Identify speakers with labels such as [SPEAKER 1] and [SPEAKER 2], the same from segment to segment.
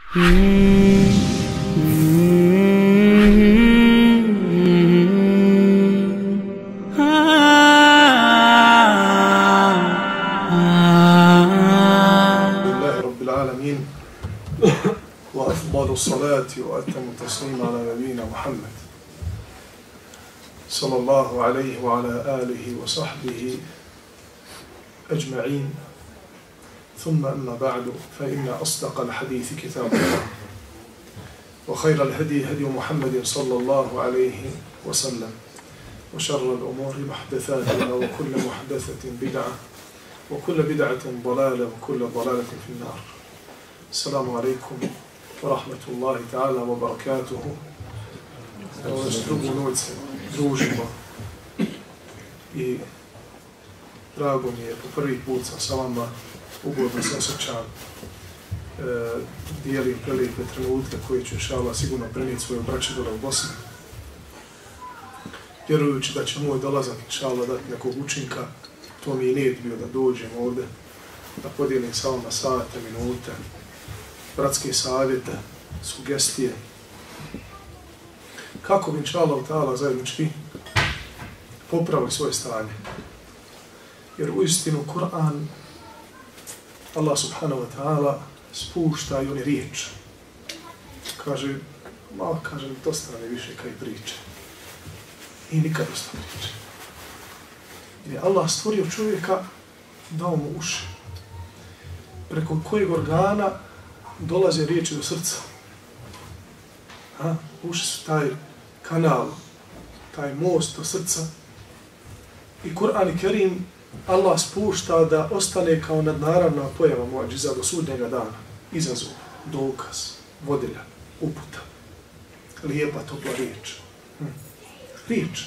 [SPEAKER 1] وأفضل الصلاة وأتم التسليم على نبينا محمد صلى الله عليه وعلى آله وصحبه أجمعين. ثم أما بعد، فإن أصدق الحديث كتاب الله، وخير الهدي هدي محمد صلى الله عليه وسلم، وشر الأمور محدثاتها، وكل محدثة بدعة، وكل بدعة ضلالة، وكل ضلالة في النار. السلام عليكم ورahmatullahi الله تعالى وبركاته. Evo već drugu noć se družimo i drago mi je, po prvi put sam sa vama, ugodno se osjećam, dijelim prelijepe trenutke koje ću inšallah sigurno prenijeti svoje braće dole u Bosni, vjerujući da će moj dolazak inšallah dati nekog učinka. To mi i nijed bio da dođem ovdje, da podijelim sa vama sate, minute, bratske savjete, sugestije, kako bi inšallah ta'ala zajednički popravili svoje stanje. Jer uistinu Kur'an, Allah subhanahu wa ta'ala spušta i on je riječ. Kaže, malo kaže, dosta nam je više kaj priče. I nikad dosta priče. Jer je Allah stvorio čovjeka, dao mu uši, preko kojeg organa dolaze riječi do srca. Uši su taj kanal, taj most do srca. I Kur'an i Kerim Allah spušta da ostane kao nadnaravna pojava muadžiza do sudnjega dana. Izazov, dokaz, vodilja, uputa. Lijepa, topla riječ. Riječ.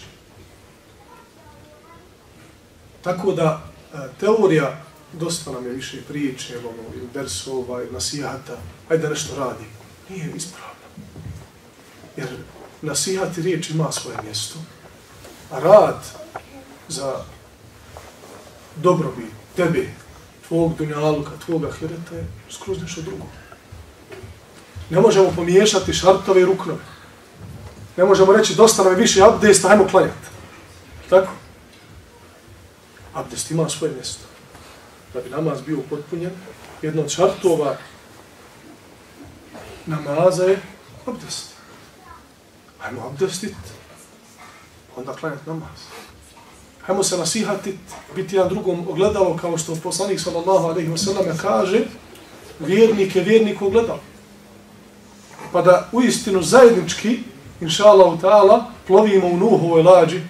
[SPEAKER 1] Tako da teorija, dosta nam je više priče, ili dersova, ili nasihata, ajde da nešto radi. Nije ispravno. Jer nasihat i riječ ima svoje mjesto, a rad za dobrobit tebe, tvog dunjaluka, tvog ahireta je skroz nešto drugo. Ne možemo pomiješati šartove i ruknove. Ne možemo reći dosta nam je više abdesta, hajmo klanjati. Tako? Abdest ima svoje mjesto. Da bi namaz bio potpunjen, jedno od šartova namaza je abdest. Hajmo abdestit, onda klanjati namaz. Hajmo se nasihatit, biti jedan drugom ogledalo, kao što poslanik sallallahu alejhi ve sellem kaže, vjernik je vjernik ogledalo. Pa da uistinu zajednički, inšallahu ta'ala, plovimo u Nuhovoj lađi,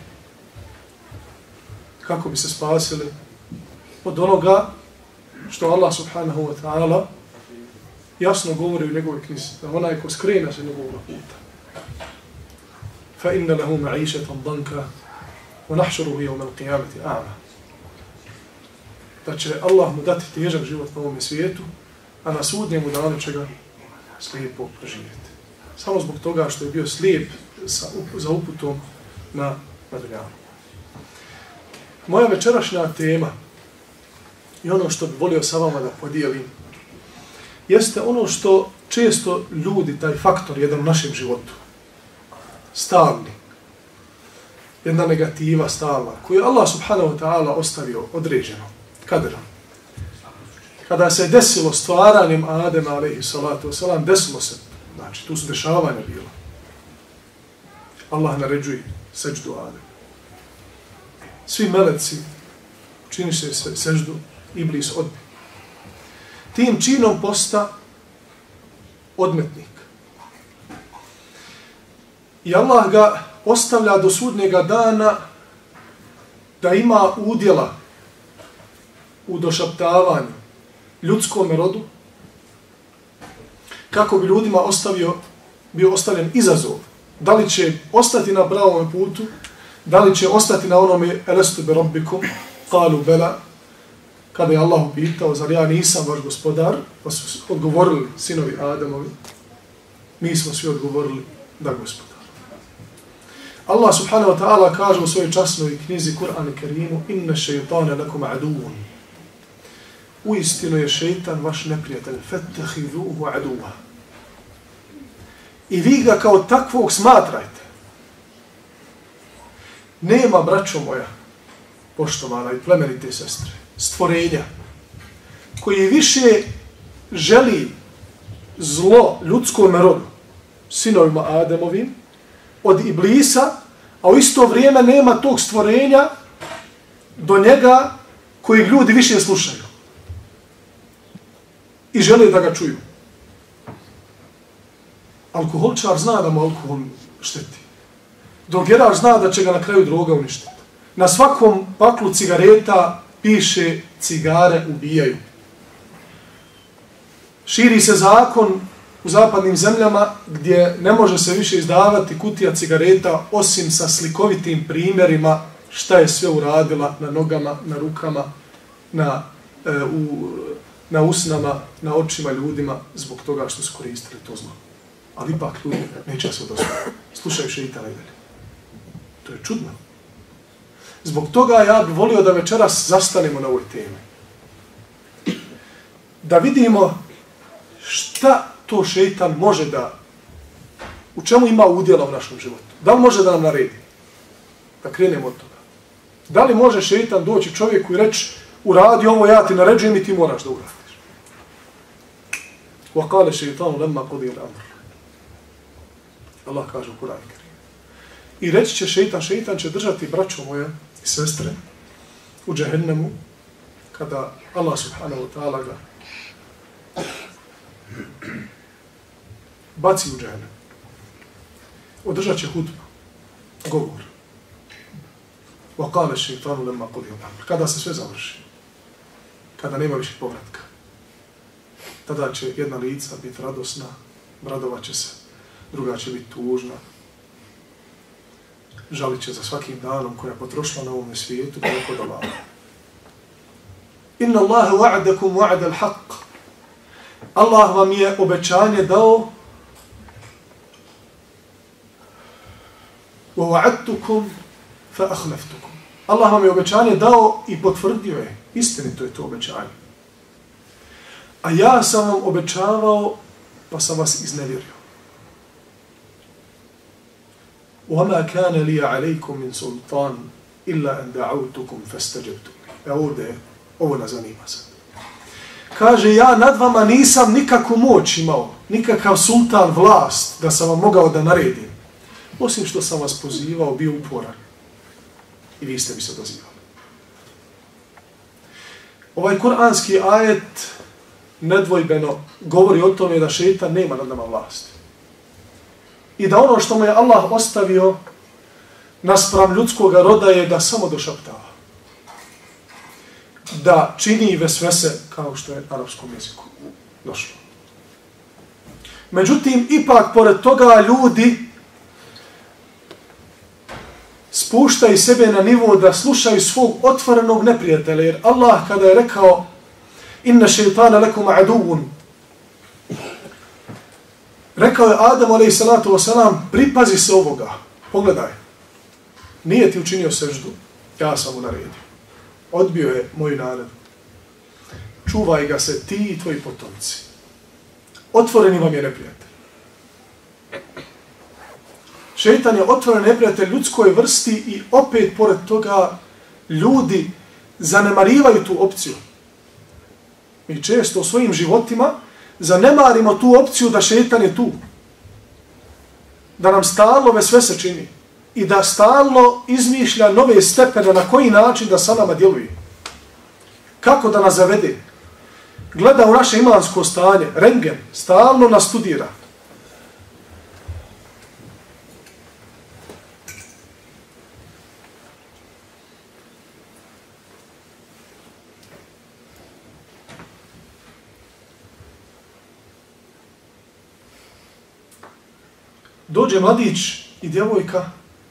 [SPEAKER 1] kako bi se spasili od onoga što Allah subhanahu wa ta'ala jasno govori u njegovoj knjizi, da onaj ko skrene se njegovog puta. فَإِنَّ لَهُ مَعِيشَةً ضَنْكَ وَنَحْشُرُهُ يَوْمَ الْقِيَامَةِ أَعْمَى. Da će Allah mu dati težak život na ovom svijetu, a na sudnjemu danu će ga slijepo preživjeti. Samo zbog toga što je bio slijep za uputom na dunjalu. Moja večerašnja tema i ono što bih volio sa vama da podijelim jeste ono što često ljudi, taj faktor jedan u našem životu, stalni, jedna negativa stalna, koju je Allah subhanahu wa ta'ala ostavio određeno, kaderom. Kada se desilo stvaranjem Adema alejhi salatu wasalam, desilo se, znači tu su dešavanja bila. Allah naređuje seđdu Ademu. Svi meleci čini se seždu, Iblis odbio. Tim činom posta odmetnik. I Allah ga ostavlja do sudnjega dana da ima udjela u došaptavanju ljudskom rodu, kako bi ljudima bio ostavljen izazov. Da li će ostati na pravom putu, da li će ostati na onome elestu bi rabbikum, kalu bela, kada je Allah upitao, zar ja nisam vaš gospodar, pa su odgovorili sinovi Adamovi, mi smo svi odgovorili da gospodar. Allah subhanahu wa ta'ala kaže u svojoj časnoj knjizi Kur'an i Kerimu, inna šeitane lakum aduvun. Uistinu je šeitan vaš neprijatelj, fattahiduhu aduva. I vi ga kao takvog smatrajte. Nema, braćo moja, poštovana i plemenite sestre, stvorenja koji više želi zlo ljudskom narodu, sinovima Ademovim, od Iblisa, a u isto vrijeme nema tog stvorenja do njega kojeg ljudi više slušaju i žele da ga čuju. Alkoholčar zna da mu alkohol šteti. Drogeraš zna da će ga na kraju droga uništiti. Na svakom paklu cigareta piše cigare ubijaju. Širi se zakon u zapadnim zemljama gdje ne može se više izdavati kutija cigareta osim sa slikovitim primjerima šta je sve uradila na nogama, na rukama, na usnama, na očima ljudima zbog toga što su koristili to zlo. Ali ipak ljudi neće se odosloviti. Slušaju šeitana i dalje. To je čudno. Zbog toga ja bih volio da večeras zastanemo na ovoj temi. Da vidimo šta to šeitan može da, u čemu ima udjela u našem životu. Da li može da nam naredi? Da krenemo od toga. Da li može šeitan doći čovjeku i reći uradi ovo, ja ti naređujem i ti moraš da uradiš. وَقَالَ شَيْطَانُ لَمَّا قُضِيَ الْأَمْرُ. Allah kaže u Kur'anu Kerimu. I reći će šeitan će držati braćo moje i sestre u džehennemu kada Allah subhanahu wa ta'ala ga baci u džehennem. Održat će hudbu, govor. وَقَالَ الشَّيْطَانُ لَمَّا قُضِيَ الْأَمْرُ. Kada se sve završi, kada nema više povratka, tada će jedna lica biti radosna, radovat će se, druga će biti tužna, žalit će za svakim danom koja je potrošila na ovom svijetu, kako da Allah. Inna Allahe wa'adakum wa'ada al-haq. Allah vam je obećanje dao وَوَعَدْتُكُمْ فَأَخْلَفْتُكُمْ. Allah vam je obećanje dao i potvrdio je. Istinito je to obećanje. A ja sam vam obećavao, pa sam vas iznevjerio. وَمَا كَانَ لِيَ عَلَيْكُمْ مِنْ سُلْطَانٍ إِلَّا أَنْ دَعَوْتُكُمْ فَاسْتَجَبْتُمْ. Ovdje, ovo nas zanima sad. Kaže, ja nad vama nisam nikakvu moć imao, nikakav sultan, vlast, da sam vam mogao da naredim. Osim što sam vas pozivao, bio uporan. I vi ste mi se dozivali. Ovaj kuranski ajet nedvojbeno govori o tome da šeitan nema nad nama vlasti. I da ono što mu je Allah ostavio naspram ljudskog roda je da samo došaptava. Da čini vesvese kao što je na arapskom jeziku došlo. Međutim, ipak pored toga ljudi spuštaju sebe na nivo da slušaju svog otvorenog neprijatelja. Jer Allah kada je rekao inna šeitana lekum aduvun, rekao je Adam a.s. pripazi se ovoga. Pogledaj. Nije ti učinio seždu. Ja sam mu naredio. Odbio je moju naredu. Čuvaj ga se ti i tvoji potomci. Otvoreni vam je neprijatelj. Šeitan je otvoren neprijatelj ljudskoj vrsti i opet pored toga ljudi zanemarivaju tu opciju. Mi često u svojim životima zanemarimo tu opciju da šeitan je tu. Da nam stalno vesvese čini. I da stalno izmišlja nove stepene na koji način da sa nama djeluje. Kako da nas zavede. Gleda u naše imansko stanje, rentgen, stalno nas studira. Dođe mladić i djevojka,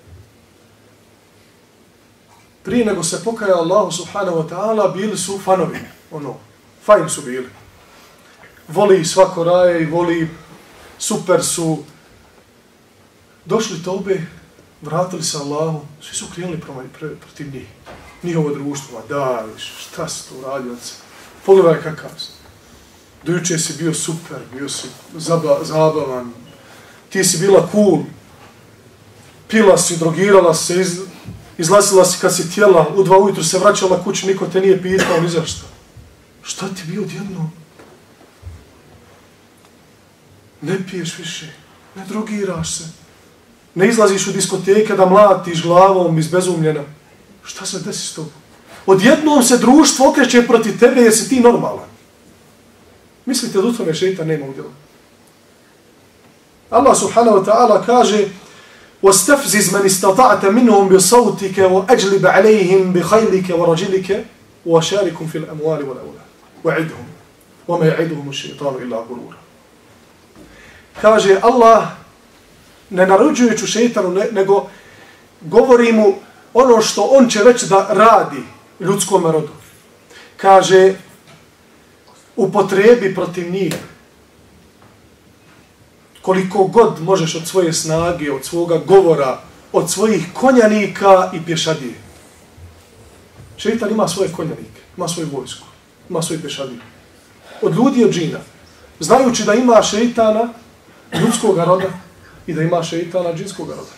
[SPEAKER 1] prije nego se pokaja Allahu subhanahu wa ta'ala, bili su fanovi, fajn su bili. Voli svako raje i voli, super su. Došli tobe, vratili se Allahu, svi su krenuli protiv njih. Njihovo društvo, da, šta si to uradio? Pogledaj kakav si. Do juče si bio super, bio si zabavan, ti si bila cool, pila si, drogirala se, izlazila si kad si tijela, u 2 ujutru se vraćala kući, niko te nije pitao ni zašto. Šta ti bio odjednom? Ne piješ više, ne drogiraš se, ne izlaziš u diskoteke da mlatiš glavom izbezumljena. Šta se desi s tobom? Odjednom se društvo okreće protiv tebe jer si ti normalan. Mislite da u tome šeitan nema udjela? Allah subhanahu wa ta'ala kaže وَاسْتَفْزِزْ مَنِ اسْتَطَعْتَ مِنْهُمْ بِصَوْتِكَ وَأَجْلِبْ عَلَيْهِمْ بِخَيْلِكَ وَرَجِلِكَ وَشَارِكُمْ فِي الْأَمْوَالِ وَالْأَوْلَادِ وَعِدْهُمْ وَمَا يَعِدُهُمُ الشَّيْطَانُ إِلَّا غُرُورًا. Kaže Allah, ne naređujući šeitanu, nego govori mu ono što on će već da radi ljudskom rodu. Kaže, upotrebi protiv njih koliko god možeš od svoje snage, od svoga govora, od svojih konjanika i pješadije. Šeitan ima svoje konjanike, ima svoju vojsku, ima svoje pješadije. Od ljudi i od džina. Znajući da ima šeitana ljudskog roda i da ima šeitana džinskog roda.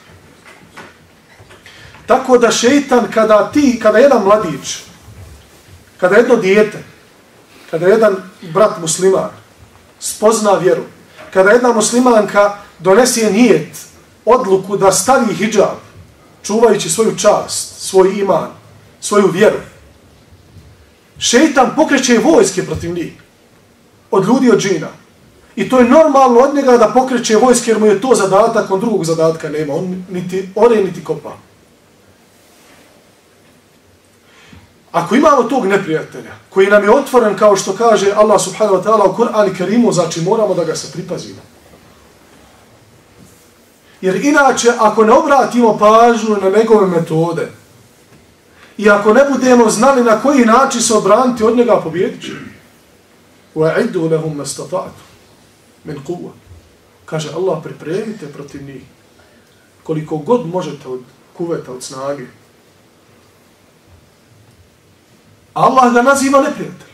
[SPEAKER 1] Tako da šeitan, kada jedan mladić, kada jedno dijete, kada jedan brat musliman spozna vjeru, kada jedna muslimanka donese nijet, odluku da stavi hidžab, čuvajući svoju čast, svoj iman, svoju vjeru, šeitan pokreće vojske protiv njih, od ljudi od džina. I to je normalno od njega da pokreće vojske jer mu je to zadatak, on drugog zadatka nema, on niti kopa. Ako imamo tog neprijatelja, koji nam je otvoren, kao što kaže Allah subhanahu wa ta'ala u Kur'anu Kerimu, znači moramo da ga se pripazimo. Jer inače, ako ne obratimo pažnju na njegove metode i ako ne budemo znali na koji način se obraniti od njega, pobjedit će. وَعِدُّ لَهُمْ مَسْتَطَعْتُ مِنْ قُوَّ. Kaže Allah, pripremite protiv njih koliko god možete od kuveta, od snage. Allah ga naziva neprijatelj.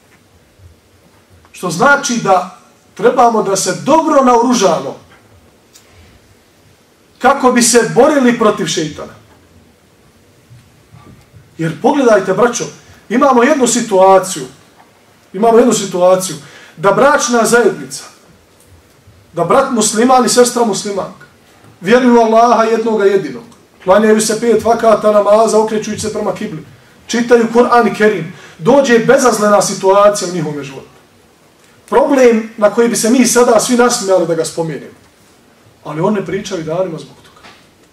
[SPEAKER 1] Što znači da trebamo da se dobro naoružamo kako bi se borili protiv šeitana. Jer pogledajte, braćo, imamo jednu situaciju da bračna zajednica, da brat musliman i sestra muslimanka vjeruju Allaha jednoga jedinog, klanjaju se 5 vakata namaza, okrećujući se prema kibli, čitaju Kur'an i Kerim, dođe bezazlena situacija u njihovom životu. Problem na koji bi se mi sada svi nasmijali da ga spomenemo. Ali on ne pričaju danima zbog toga.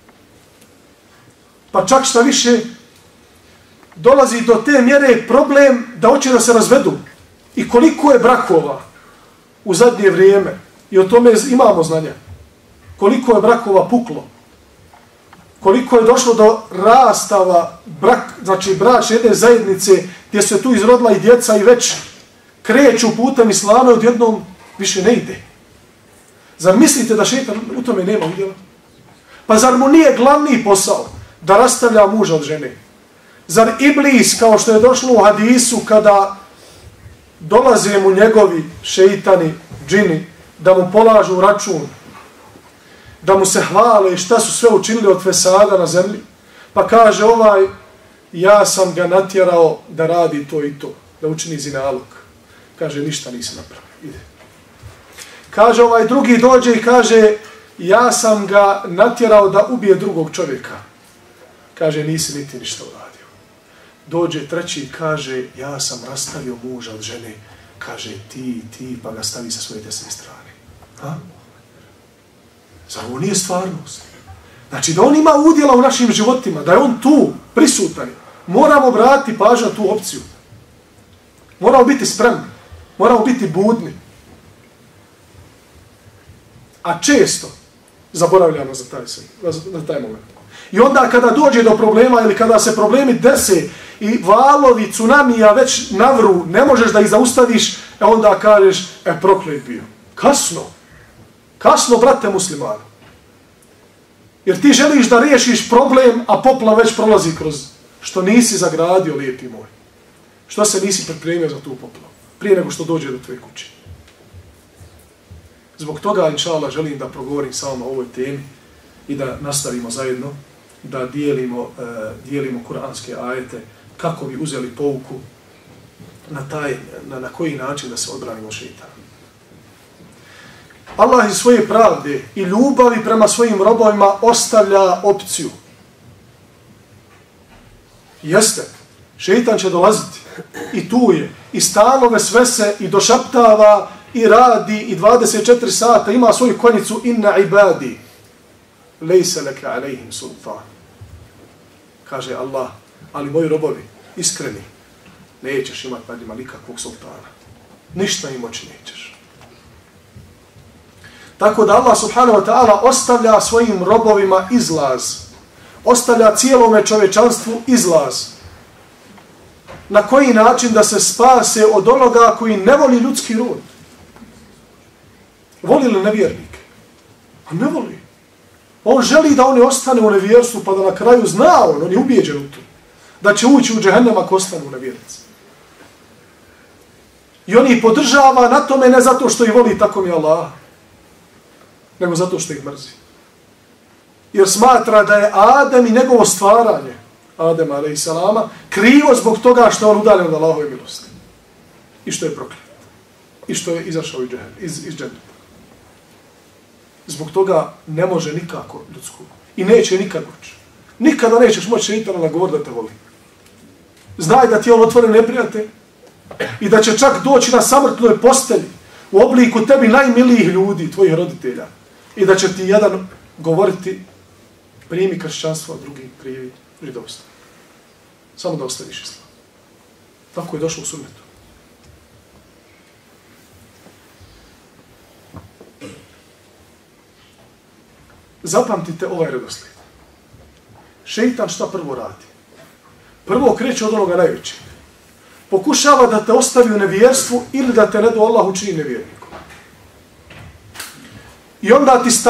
[SPEAKER 1] Pa čak šta više, dolazi do te mjere problem da hoće da se razvedu. I koliko je brakova u zadnje vrijeme, i o tome imamo znanja, koliko je brakova puklo, koliko je došlo do rastava, znači bračne jedne zajednice, gdje se tu izrodila i djeca i već kreću putem islama i odjednom više ne ide. Zar mislite da šeitan u tome nema udjela? Pa zar mu nije glavni posao da rastavlja muža od žene? Zar iblis, kao što je došlo u hadisu, kada dolaze mu njegovi šeitani, džini, da mu polažu račun, da mu se hvale šta su sve učinili od fesada na zemlji, pa kaže ja sam ga natjerao da radi to i to, da učini zinalog. Kaže, ništa nisi napravio, ide. Kaže, drugi dođe i kaže, ja sam ga natjerao da ubije drugog čovjeka. Kaže, nisi niti ništa uradio. Dođe treći i kaže, ja sam rastavio muža od žene. Kaže, ti, pa ga stavi sa svoje desne strane. Ha? Zar ovo nije stvarnost? Znači, da on ima udjela u našim životima, da je on tu, prisutan. Moramo vratiti pažnju na tu opciju. Moramo biti spremni. Moramo biti budni. A često zaboravljamo za taj moment. I onda kada dođe do problema ili kada se problemi dese i valovi, tsunamija već navru, ne možeš da ih zaustaviš, onda kažeš, proklet bio. Kasno, brate muslimani. Jer ti želiš da riješiš problem, a popla već prolazi kroz što nisi zagradio, lijepi moj. Što se nisi pripremio za tu poplavu, prije nego što dođe do tvoje kuće. Zbog toga, inša Allah, želim da progovorim sa vama o ovoj temi i da nastavimo zajedno, da dijelimo kuranske ajete kako bi uzeli pouku na koji način da se odbranimo šeitana. Allah iz svoje pravde i ljubavi prema svojim robovima ostavlja opciju. Jeste, šeitan će dolaziti i tu je, i stalno vesvese i došaptava i radi i 24 sata ima svoju konjicu inna ibadi lejse leke alejhim sultan. Kaže Allah, ali moji robovi, iskreni, nećeš imati nad njima nikakvog sultana. Ništa im moći nećeš. Tako da Allah subhanahu wa ta'ala ostavlja svojim robovima izlaz. Ostavlja cijelome čovečanstvu izlaz. Na koji način da se spase od onoga koji ne voli ljudski rod? Voli li nevjernike? A ne voli. On želi da oni ostane u nevjerstvu pa da na kraju zna on je ubijeđen u to. Da će ući u džehennem ako ostane u nevjernici. I on ih podržava na tome ne zato što ih voli tako mi Allah, nego zato što ih mrzi. Jer smatra da je Adem i njegovo stvaranje, Adem a.s. krivo zbog toga što on udaljen od Allahove milosti. I što je proklet. I što je izašao iz dženneta. Zbog toga ne može nikako ljudsko. I neće nikad moći. Nikada nećeš moći šeitana nagovoriti da te voli. Znaj da ti je on otvoren neprijatelj i da će čak doći na samrtnoj postelji u obliku tebi najmilijih ljudi, tvojih roditelja. I da će ti jedan govoriti primi kršćanstvo, a drugi primi židovstvo. Samo da ostaviš islam. Tako je došlo u sunnetu. Zapamtite ovaj redoslijed. Šeitan šta prvo radi? Prvo kreće od onoga najvećeg. Pokušava da te ostavi u nevjerstvu ili da te ne do Allah učini nevjernikom. I onda ti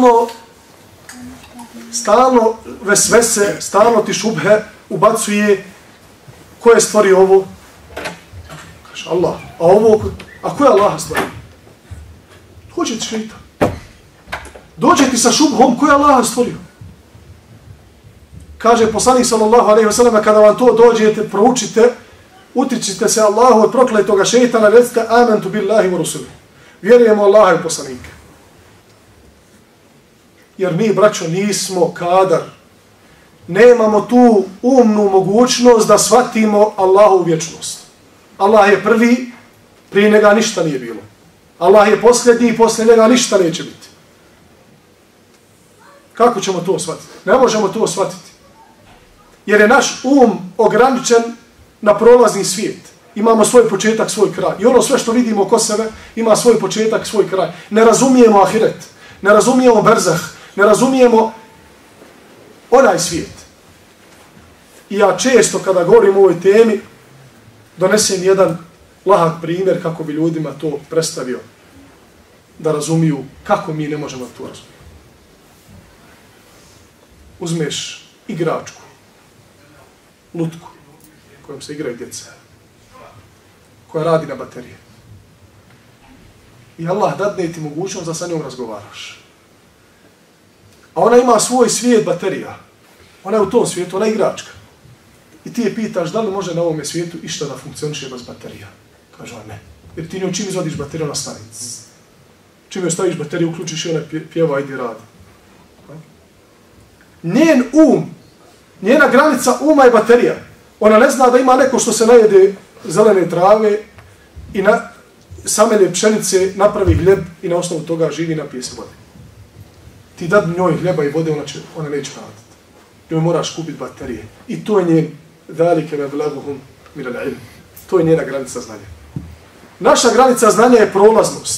[SPEAKER 1] stalno vesvese, stalno ti šubhe ubacuje ko je stvorio ovo? Kaže Allah. A ko je Allah stvorio? Dođe ti šeitan. Dođe ti sa šubhom ko je Allah stvorio. Kaže poslanik sallallahu alejhi ve sellem kada vam to dođete, proučite, utičite se Allahu od prokletoga šejtana, recite amantu billahi wa rusuli. Vjerujemo Allaha i poslanike. Jer mi, braćo, nismo kadar. Nemamo tu umnu mogućnost da shvatimo Allahu vječnost. Allah je prvi, prije njega ništa nije bilo. Allah je posljednji i poslije njega ništa neće biti. Kako ćemo to shvatiti? Ne možemo to shvatiti. Jer je naš ograničen na prolazni svijet. Imamo svoj početak, svoj kraj. I ono sve što vidimo oko sebe ima svoj početak, svoj kraj. Ne razumijemo ahiret, ne razumijemo berzah, ne razumijemo onaj svijet. I ja često kada govorim o ovoj temi donesem jedan lahak primjer kako bi ljudima to predstavio da razumiju kako mi ne možemo to razumjeti. Uzmeš igračku, lutku, kojom se igraju djeca, koja radi na baterije. I Allah dadne ti mogućnost da sa njom razgovaraš. A ona ima svoj svijet baterija. Ona je u tom svijetu, ona je igračka. I ti je pitaš da li može na ovome svijetu išta da funkcioniše bez baterija. Kaže ona ne. Jer ti njom čim izvadiš bateriju, ona stane. Čim joj staviš bateriju, uključiš i ona pjeva, ajde radi. Njen njena granica uma je baterija. Ona ne zna da ima neko što se najede zelene trave i samelje pšenice, napravi hljeb i na osnovu toga živi, napije se vode. Ti dad njoj hljeba i vode, ona neće raditi. Njoj moraš kupiti baterije. I to je njen zalike meblaguhum minal ilm. To je njena granica znanja. Naša granica znanja je prolaznost.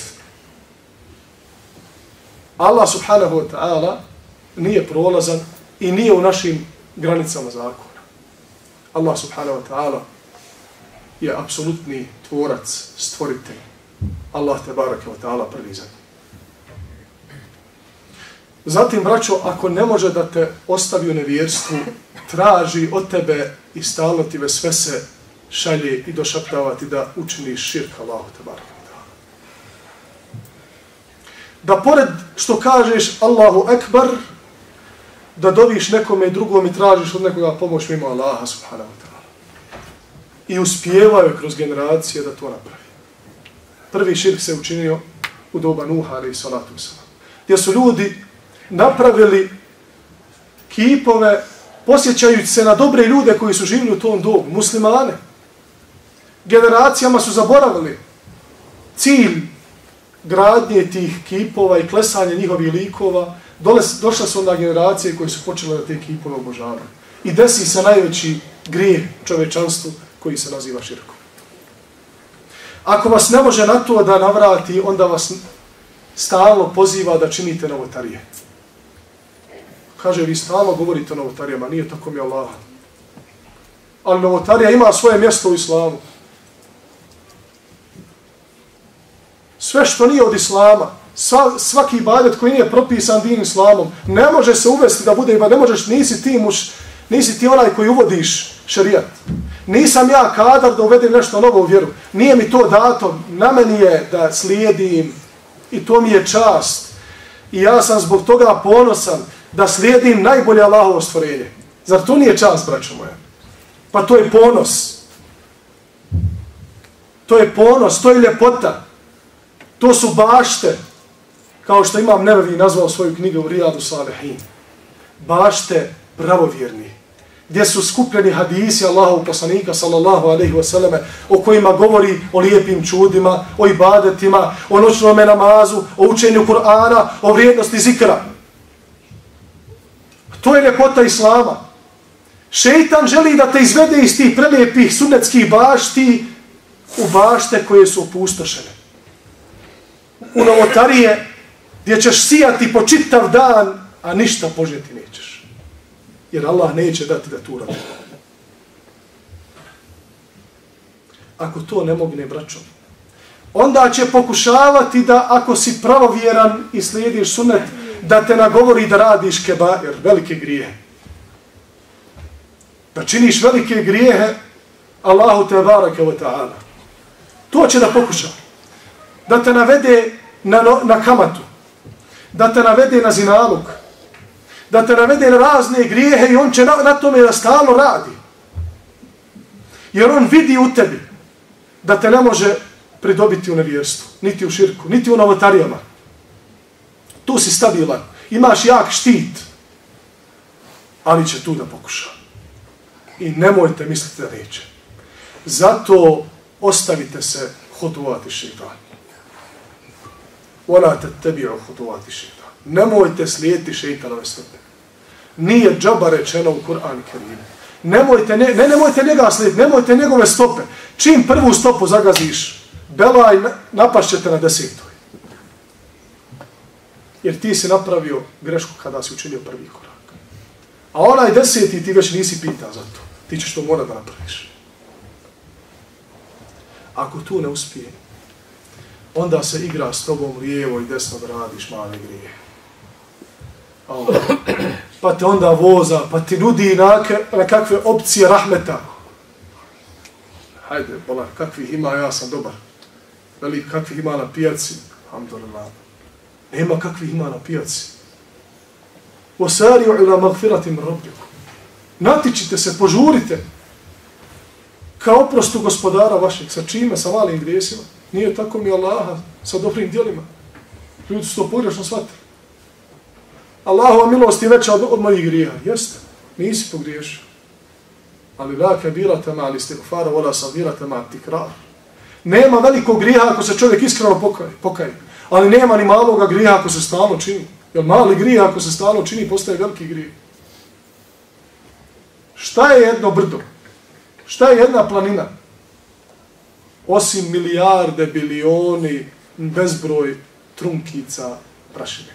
[SPEAKER 1] Allah subhanahu wa ta'ala nije prolazan i nije u našim granicama zakona. Allah subhanahu wa ta'ala je apsolutni tvorac, stvoritelj. Allah te barake wa ta'ala prvi zadnji. Zatim, braćo, ako ne može da te ostavi u nevjerstvu, traži od tebe i stalno ti vesvese šalje i došaptava ti da učiniš širk Allahu te barake wa ta'ala. da pored što kažeš Allahu Ekber, da doviš nekome drugom i tražiš od nekoga pomoć mimo Allaha subhanahu wa ta'ala. I uspijevaju kroz generacije da to napravi. Prvi širk se učinio u doba Nuha, alejhi salatu vesselam, gdje su ljudi napravili kipove posjećajući se na dobre ljude koji su živjeli u tom dobu, muslimane. Generacijama su zaboravili cilj gradnje tih kipova i klesanje njihovih likova. Došle su onda generacije koje su počele da te kipove obožavaju. I desi se najveći grijeh čovečanstvu koji se naziva širkom. Ako vas ne može na to da navrati, onda vas stalno poziva da činite novotarije. Kaže, vi stalno govorite o novotarijama, nije tako mi Allah. Ali novotarija ima svoje mjesto u islamu. Sve što nije od islama, svaki ibadet koji nije propisan din islamom, ne može se uvesti da bude ibadet, ne možeš, nisi ti onaj koji uvodiš šerijat. Nisam ja kadar da uvedem nešto novo u vjeru. Nije mi to dato, na meni je da slijedim i to mi je čast. I ja sam zbog toga ponosan da slijedim najbolje Allahovo stvorenje. Zar to nije čast, braćo moja? Pa to je ponos. To je ponos, to je ljepota. To su bašte, kao što Imam Nevevi nazvao svoju knjigu u Rijadu Salihin. Bašte pravovjerni, gdje su skupljeni hadisi Allahovog poslanika sallallahu alejhi ve selleme, o kojima govori o lijepim čudima, o ibadetima, o noćnom namazu, o učenju Kur'ana, o vrijednosti zikra. To je ljepota islama. Šejtan želi da te izvede iz tih prelijepih sunnetskih bašti u bašte koje su opustošene. U novotarije gdje ćeš sijati po čitav dan, a ništa požeti nećeš. Jer Allah neće dati da tu radi. Ako to ne mogne, braćo, onda će pokušavati da, ako si pravovjeran i slijediš sunnet, da te nagovori da radiš kebair, velike grijehe. Da činiš velike grijehe Allahu tebareke ve ta'ala. To će da pokuša. Da te navede na kamatu. Da te navede na zinaluk. Da te navede na razne grijehe i on će na tome da stalno radi. Jer on vidi u tebi da te ne može pridobiti u nevjerstvu, niti u širku, niti u novotarijama. Tu si stabilan, imaš jak štit, ali će tu da pokuša. I nemojte misliti da neće. Zato ostavite se hutuvati šeitan. Ona te tebi hutuvati šeitan. Nemojte slijediti šeitanove stope. Nije džaba rečeno u Kur'anu Kerimu. Nemojte njega slijediti, nemojte njegove stope. Čim prvu stopu zagaziš, belaj, napašćete na 10. Jer ti si napravio grešku kada si učinio prvi korak. A onaj 10. ti već nisi pitan za to. Ti ćeš to morati da napraviš. Ako tu ne uspije, onda se igra s tobom lijevo i desno da radiš male grije. Pa te onda voza, pa ti nudi na kakve opcije rahmeta. Hajde, bola, kakvih ima, ja sam dobar. Veli, kakvih ima na pijaci? Alhamdulillah. Nema kakvih ima na pijaci. Wasari'u ila magfiratim rabbikum. Natičite se, požurite ka oprostu gospodara vašeg. Sa čime? Sa malim grijesima. Nije tako mi Allaha sa dobrim djelima. Ljudi su to pogrešno shvatili. Allahova milost je veća od mojih grija. Jeste, nisi pogriješio. Ali la kabirata ma'al istighfara wala sagirata ma'at tikrar. Nema velikog grijeha ako se čovjek iskreno pokaje. Ali nema ni maloga grijeha ako se stalno čini. Jer mali grijeh ako se stalno čini postaje veliki grijeh. Šta je jedno brdo? Šta je jedna planina? Osim milijarde, bilioni, bezbroj trunkica prašine.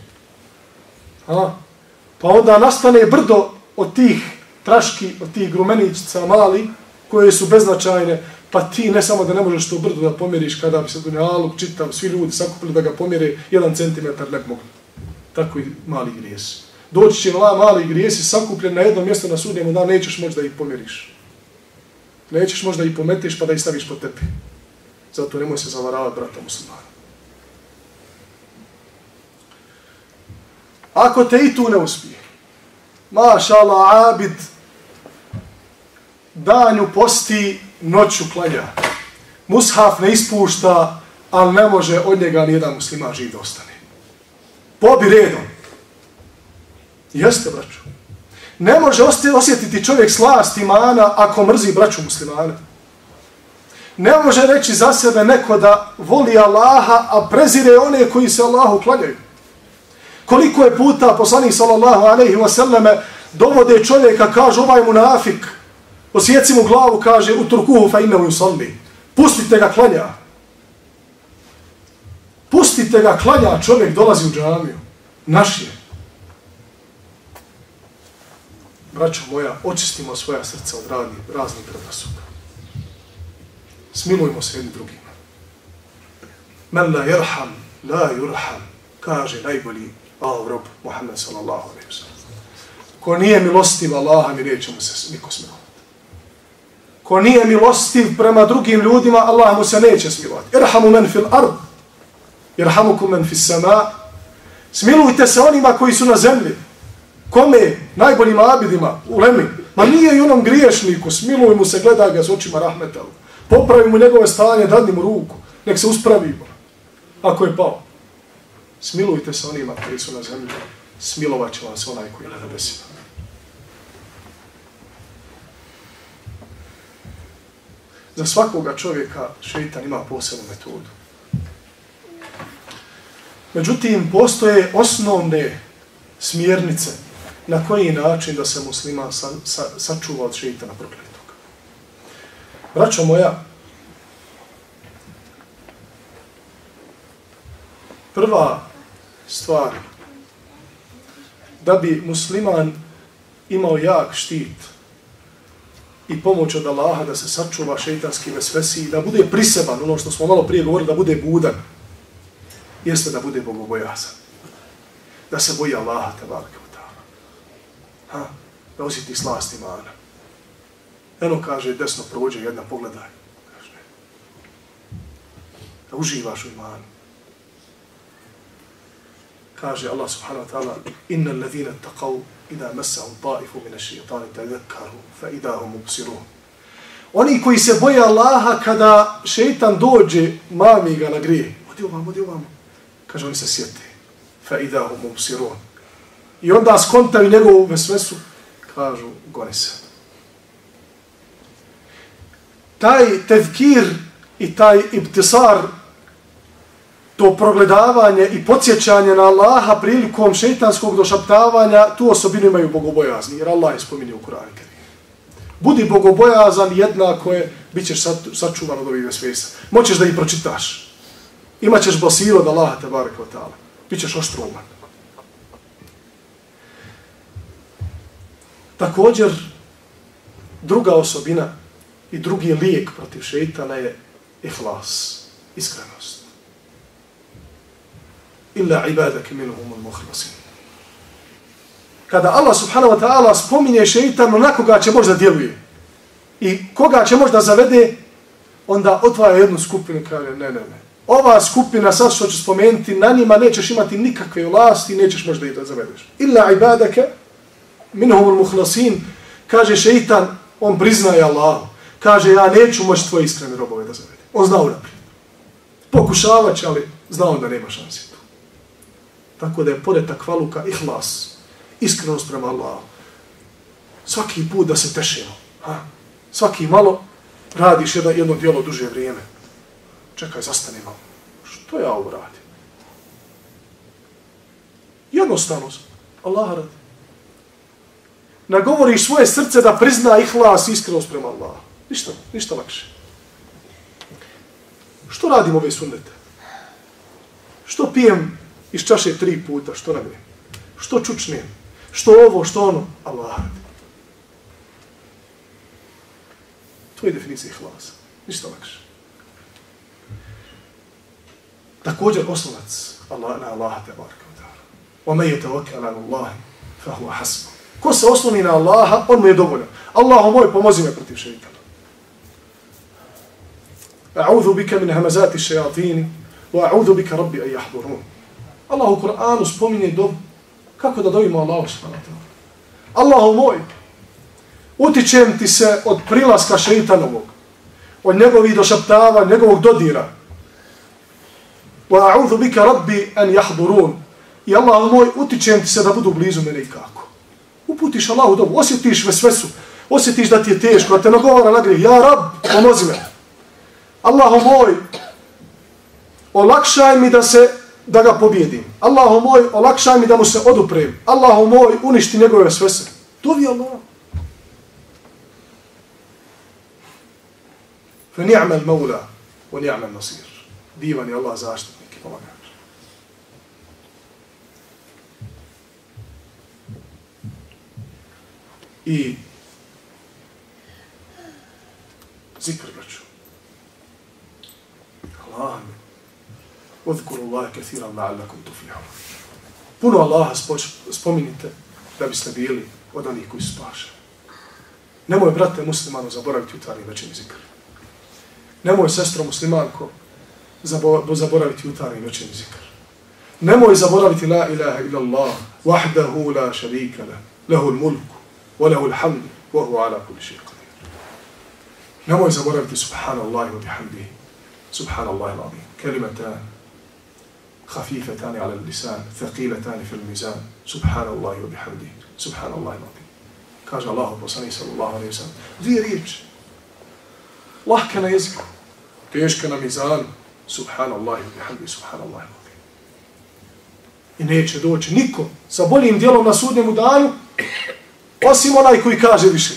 [SPEAKER 1] Pa onda nastane brdo od tih traški, od tih grumeničica mali, koje su beznačajne, pa ti ne samo da ne možeš to brdo da pomjeriš kada bi se dunjaluk čitav, svi ljudi sakupili da ga pomjere 1 centimetar ne bi mogli. Tako i mali grijesi. Doći će mali grijesi sakupljen na jedno mjesto na sudnjemu danu, nećeš moći da ih pomjeriš. Nećeš možda ih pometiš pa da ih staviš pod tepih. Zato nemoj se zavaravati, brata muslimana. Ako te i tu ne uspije, maša Allah, abid, danju posti, noću klanja. Mushaf ne ispušta, ali ne može od njega nijedan musliman živ da ostane. Pobi redom. Jeste, braću. Ne može osjetiti čovjek slast imana ako mrzi braću muslimane. Ne može reći za sebe neko da voli Allaha, a prezire one koji se Allahu klanjaju. Koliko je puta poslanik sallallahu alejhi ve selleme dovode čovjeka, kaže ovaj munafik, osjeci mu glavu, kaže utrukuhu fa innahu yusalli. Pustite ga klanja. Pustite ga klanja, čovjek dolazi u džamiju. Naš je. Braćo moja, očistimo svoja srca od raznih predrasuda. Smilujmo se jedni drugima. Men la yerham, la yurham, kaže najbolji Allahov rob Muhammed sallallahu alejhi ve sellem. Ko nije milostiv Allaha, mi neće mu se niko smilovati. Ko nije milostiv prema drugim ljudima, Allah mu se neće smilovati. Irhamu men fil ard, irhamukum men fis sama. Smilujte se onima koji su na zemlji. Kome? Najboljim abidima, ulemi. Ma nije i onom griješniku, smiluj mu se, gledaj ga s očima rahmeta. Popravi mu njegove stanje, dadni mu ruku, nek se uspravimo, ako je pao. Smilujte se onima koji su na zemlji, smilovat će vam se onaj koji je na nebesima. Za svakoga čovjeka šeitan ima posebnu metodu. Međutim, postoje osnovne smjernice na koji način da se musliman sačuva od šeitana prokletog. Braćo moja, prva stvar, da bi musliman imao jak štit i pomoć od Allaha da se sačuva šeitanski vesvesi i da bude priseban, ono što smo malo prije govorili, da bude budan, jeste da bude bogobojazan. Da se boji Allaha tebareke ve taala. Da osjeti slast imana. Eno kaže, desno prođe, jedna pogledaj. Kaže, da uživaš u imanu. Kaže Allah subhanahu wa ta'ala, inna alladhina taqaw idha massahum ta'ifu min ash-shaytani tadhakkaru fa idha hum mubsirun. Oni koji se boje Allaha, kada šejtan dođe, mami ga na grije. Odi ovamo. Kaže, oni se sjete. Fa idha hum mubsirun. I onda skontaju njegovu vesvesu, kažu, goni se. Taj tezkir i taj ibtisar, to progledavanje i podsjećanje na Allaha prilikom šeitanskog došaptavanja, tu osobinu imaju bogobojazni, jer Allah je spominio u Kur'anu. Budi bogobojazan, jednako je, bit ćeš sačuvan od ovih vesvesa. Moćeš da ih pročitaš. Imaćeš basiro od Allaha tebareke ve taala. Bićeš oštrouman. Također, druga osobina i drugi lijek protiv šeitana je ihlas, iskrenost. Illa ibadake minhumul muhlasin. Kada Allah subhanahu wa ta'ala spominje šeitanu, na koga će možda djeluje i koga će možda zavede, onda otvaja jednu skupinu i kaže ne. Ova skupina, sad što ću spomenuti, na njima nećeš imati nikakve vlasti i nećeš možda i da zavedeš. Illa ibadake minhumul muhlasin, kaže šeitan, on priznaje Allahu. Kaže, ja neću moći tvoje iskrene robove da zavede. On znao naprijed. Pokušavat će, ali znao da nema šansi tu. Tako da je pored takvaluka ihlas, iskrenost prema Allahu. Svaki put da se tešimo. Svaki malo radiš jedno djelo duže vrijeme. Čekaj, zastani malo. Što ja ovo radim? Jednostavno, Allah radi. Nagovoriš svoje srce da prizna ihlas i iskrenost prema Allahu. Ništa lakše. Što radim ove sunnete? Što pijem iz čaše 3 puta? Što radim? Što čučnem? Što ovo, što ono? Allah radi. To je definicija ihlasa. Ništa lakše. Također osnovac na Allaha tebareke ve taala. Wa man yatawakkal 'ala Allahi fa huwa hasbuh. Ko se osloni na Allaha, on mu je dovoljan. Allahu moj, pomozi me protiv šeitana. A'udhu bika min hamazati ash-shayatin wa a'udhu bika rabbi an yahdurun. Allah u Kur'anu spominje dobu Kako da dovimo Allahu subhanahu wa ta'ala? Allahu moj, utičem ti se od prilaska šeitanovog, od njegovih došaptava, njegovog dodira. Wa a'udhu bika rabbi an yahdurun. I Allahu moj, utičem ti se da budu blizu mene i kako. Uputiš Allahu dobu, osjetiš vesvesu, osjetiš da ti je teško, da te nagovara na grijeh. Ja Rab, pomozi me. Allahu moj, olakšaj mi da ga pobjedim. Allahu moj, olakšaj mi da mu se oduprem. Allahu moj, uništi njegove vesvese. Dovi Allah. Fe ni'mal maula, wa ni'mal nasir. Divan je Allah zaštitnik i pomagač. I zikr, braću. Allah mi. Udhkuru Allahe kathiran la'allakum tuflihun. Puno Allaha spominjite da biste bili od onih koji su spašeni. Nemoj, brate muslimano, zaboraviti jutarnji večernji zikr. Nemoj, sestro muslimanko, zaboraviti jutarnji večernji zikr. Nemoj zaboraviti la ilaha illa Allah, wahdahu la sharika lah, lahul mulku, wa lahul hamdu, wa huwa ala kulli shay'in qadir. Nemoj zaboraviti subhanallahi wa bihamdihi, subhanallahi al-azim. Kalimatan خفيفتان على اللسان ثقيلتان في الميزان سبحان الله وبحمده سبحان الله العظيم. Kaže Allahu poslanik sallallahu alejhi ve sellem, dvije riječi lahke na jeziku, teške na mizanu, subhanallahi wa bihamdihi subhanallahi al-azim. I neće doći niko sa boljim djelom na sudnjemu danu osim onaj koji kaže više.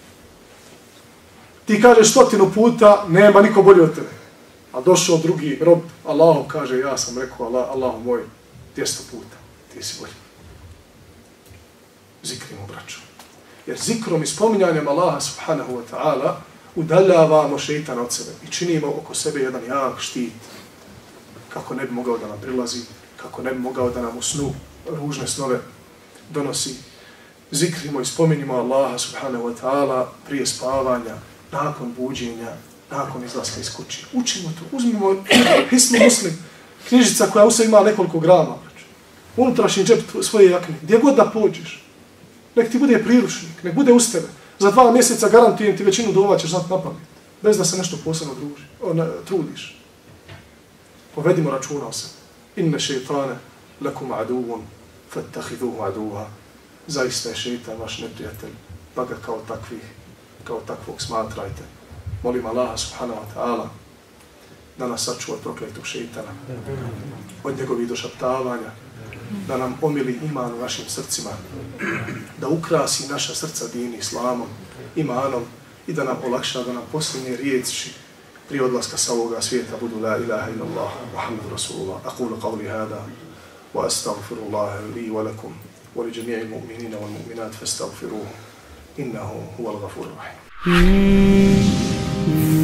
[SPEAKER 1] Ti kažeš 100 puta, nema niko bolji od tebe. A došao drugi rob, Allahu kaže, ja sam rekao, Allahu moj, 200 puta, ti si bolji. Zikrimo, braću. Jer zikrom i spominjanjem Allaha subhanahu wa ta'ala udaljavamo šeitana od sebe i činimo oko sebe jedan jak štit kako ne bi mogao da nam prilazi, kako ne bi mogao da nam u snu ružne snove donosi. Zikrimo i spominjimo Allaha subhanahu wa ta'ala prije spavanja, nakon buđenja, nakon izlaska iz kući. Učimo to. Uzmimo Hisnu Muslim, knjižica koja u sebi ima nekoliko grama. Unutrašnji džep svoje jakne. Gdje god da pođeš. Nek ti bude priručnik, nek bude uz tebe. Za 2 mjeseca garantujem ti većinu dova ćeš znati na pamet. Bez da se nešto posebno trudiš. Povedimo računa o sebi. Inne šeitane lakum aduvun fattahiduhu aduha. Zaista je šeitan vaš neprijatelj, pa ga kao takvog smatrajte. Molim Allaha subhanahu wa ta'ala da nas sačuva od prokletog šeitana, od njegovih došaptavanja, da nam omili iman u našim srcima, da ukrasi naša srca dini islamom, imanom i da nam olakša, da nam posljednje riječi prije odlaska sa ovoga svijeta budu la ilaha illallah, Muhammedu Rasulullah, aqulu qavli hada, wa astaghfirullaha li wa lakum, wa li jami'i mu'minina wal mu'minat fastaghfiruhu, innahu huwal ghafurur rahim.